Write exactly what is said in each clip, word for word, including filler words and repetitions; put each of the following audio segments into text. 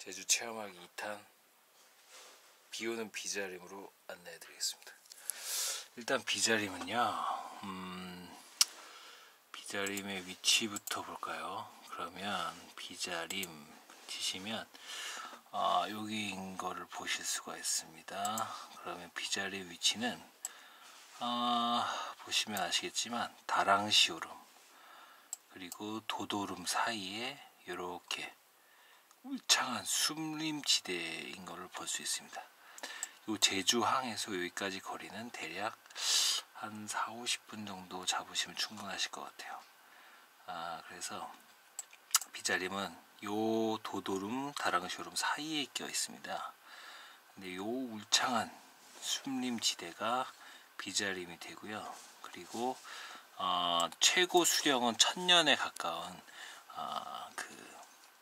제주 체험하기 이 탄 비오는 비자림으로 안내해 드리겠습니다. 일단 비자림은요, 음, 비자림의 위치부터 볼까요? 그러면 비자림 치시면 아, 여기인 거를 보실 수가 있습니다. 그러면 비자림 위치는 아, 보시면 아시겠지만 다랑시오름 그리고 도도름 사이에 이렇게 울창한 숲림지대인 것을 볼 수 있습니다. 요 제주항에서 여기까지 거리는 대략 한 사, 오십 분 정도 잡으시면 충분하실 것 같아요. 아, 그래서 비자림은 요 도도름, 다랑시오름 사이에 껴 있습니다. 근데 요 울창한 숲림지대가 비자림이 되고요. 그리고 어, 최고 수령은 천년에 가까운 어, 그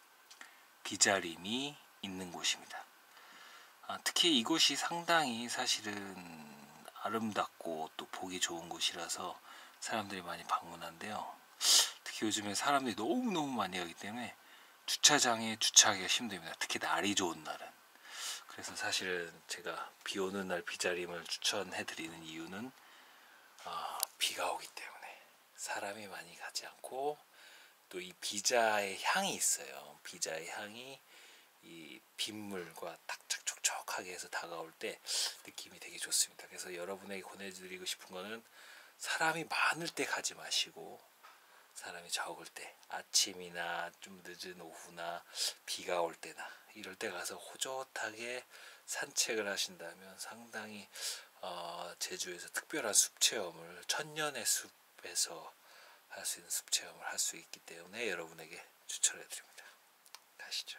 비자림이 있는 곳입니다. 아, 특히 이곳이 상당히 사실은 아름답고 또 보기 좋은 곳이라서 사람들이 많이 방문한데요. 특히 요즘에 사람들이 너무너무 많이 가기 때문에 주차장에 주차하기가 힘듭니다. 특히 날이 좋은 날은. 그래서 사실은 제가 비 오는 날 비자림을 추천해 드리는 이유는 어, 비가 오기 때문에 사람이 많이 가지 않고 또 이 비자의 향이 있어요. 비자의 향이 이 빗물과 탁착 촉촉하게 해서 다가올 때 느낌이 되게 좋습니다. 그래서 여러분에게 권해드리고 싶은 거는 사람이 많을 때 가지 마시고 사람이 적을 때, 아침이나 좀 늦은 오후나 비가 올 때나 이럴 때 가서 호젓하게 산책을 하신다면 상당히 어, 제주에서 특별한 숲 체험을, 천년의 숲에서 할 수 있는 숲 체험을 할 수 있기 때문에 여러분에게 추천해 드립니다. 가시죠.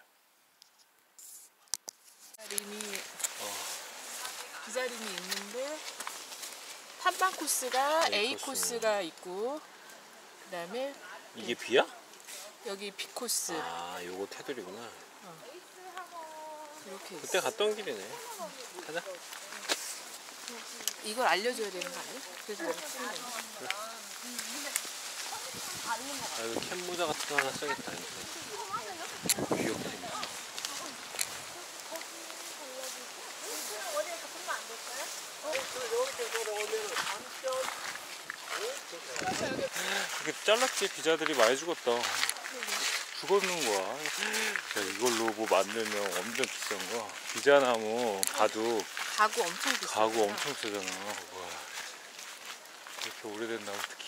비자림이 어. 비자림이 있는데 탐방 코스가 A A 코스. 코스가 있고 그 다음에 이게 비야? 여기 B 코스. 아, 요거 테두리구나. 어. 이렇게 그때 있어. 갔던 길이네. 가자. 이걸 알려줘야 되는 거 아니야? 그래서 내가 쓰는 거야. 아, 이거 캔 모자 같은 거 하나 써야겠다. 귀엽게 생겼어. 이렇게 잘랐지. 비자들이 많이 죽었다. 죽었는 거야. 야, 이걸로 뭐 만들면 엄청 비싼 거야. 비자나무 가죽 가구 엄청 비싸. 가구 엄청 쓰잖아. 와, 이렇게 오래된다고 특히.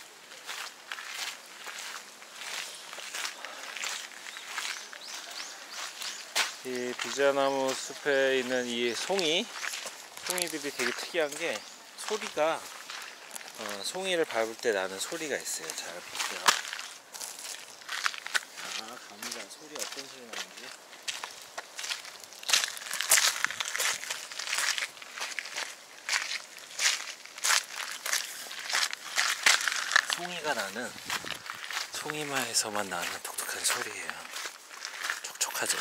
이 비자나무 숲에 있는 이 송이 송이들이 되게 특이한 게 소리가 어, 송이를 밟을 때 나는 소리가 있어요. 잘 보세요. 아, 갑니다. 소리 어떤 소리 나는지. 송이가 나는 송이마에서만 나는 독특한 소리예요. 촉촉하죠.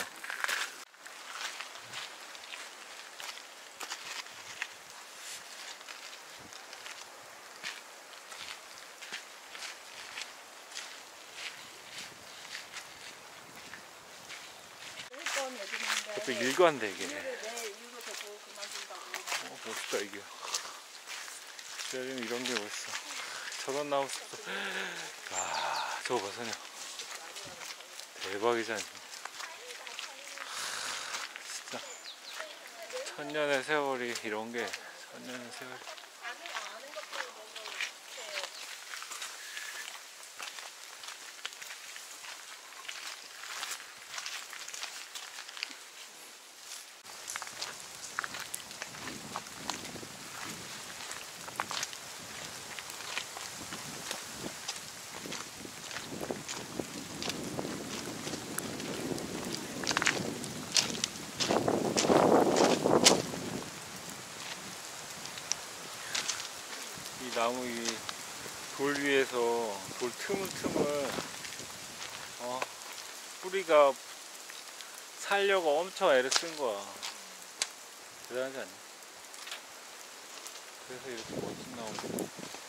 또 일관돼 이게. 어, 멋있다 이게. 요즘 이런 게 멋있어. 저런 나무 숲도. 와, 저거 봐, 선영. 대박이지 않습니까? 진짜 천년의 세월이 이런 게 천년의 세월이. 이 나무 이 돌 위에서 돌 틈을틈을 어, 뿌리가 살려고 엄청 애를 쓴 거야. 대단하지 않니? 그래서 이렇게 멋진 나무.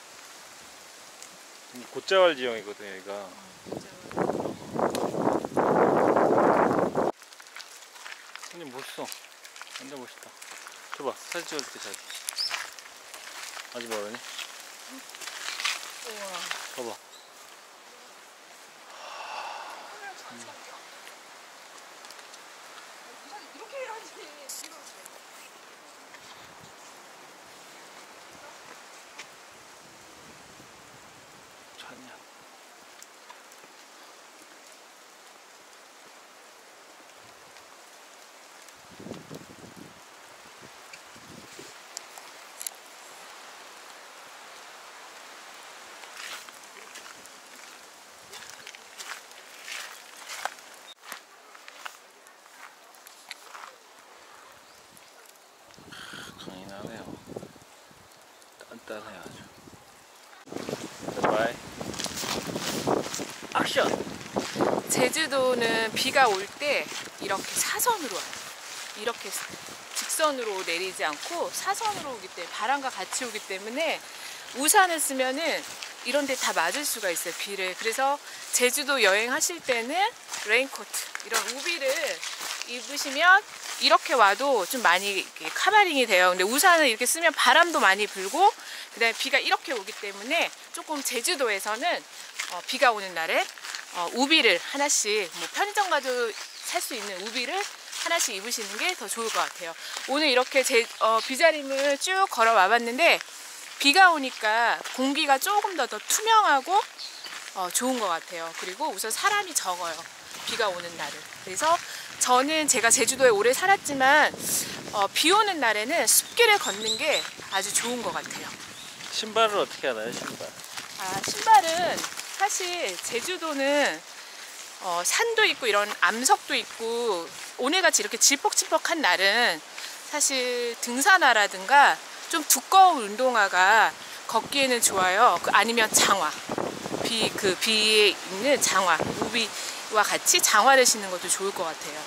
곶자왈 지형이거든 여기가. 멋있어. 완전 멋있다. 줘봐, 사진 찍어줄게, 자기. 아직 멀었니? 우와. 봐봐. 이렇게 해야지. 천년. 강인하네요. 단단해요 아주. 바이. 액션. 제주도는 비가 올 때 이렇게 사선으로 와요. 이렇게 직선으로 내리지 않고 사선으로 오기 때문에 바람과 같이 오기 때문에 우산을 쓰면은 이런 데 다 맞을 수가 있어요, 비를. 그래서 제주도 여행하실 때는 레인코트, 이런 우비를 입으시면 이렇게 와도 좀 많이 이렇게 카바링이 돼요. 근데 우산을 이렇게 쓰면 바람도 많이 불고 그다음에 비가 이렇게 오기 때문에 조금 제주도에서는 어, 비가 오는 날에 어, 우비를 하나씩, 뭐 편의점 가도 살 수 있는 우비를 하나씩 입으시는 게 더 좋을 것 같아요. 오늘 이렇게 제, 어, 비자림을 쭉 걸어 와봤는데 비가 오니까 공기가 조금 더, 더 투명하고 어, 좋은 것 같아요. 그리고 우선 사람이 적어요, 비가 오는 날은. 그래서 저는 제가 제주도에 오래 살았지만 어, 비 오는 날에는 숲길을 걷는 게 아주 좋은 것 같아요. 신발을 어떻게 하나요, 신발? 아, 신발은 사실 제주도는 어, 산도 있고 이런 암석도 있고 오늘같이 이렇게 질퍽질퍽한 날은 사실 등산화라든가 좀 두꺼운 운동화가 걷기에는 좋아요. 그 아니면 장화, 비, 그 비에 있는 장화, 우비와 같이 장화를 신는 것도 좋을 것 같아요.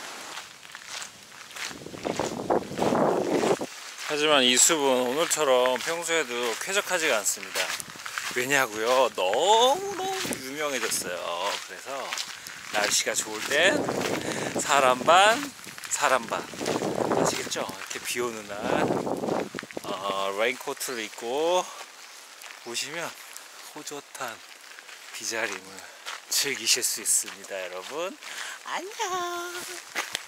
하지만 이 숲은 오늘처럼 평소에도 쾌적하지가 않습니다. 왜냐고요? 너무너무 유명해졌어요. 그래서 날씨가 좋을 땐 사람 반, 사람 반. 아시겠죠? 이렇게 비 오는 날 어, 레인코트를 입고 오시면 호젓한 비자림을 즐기실 수 있습니다, 여러분. 안녕.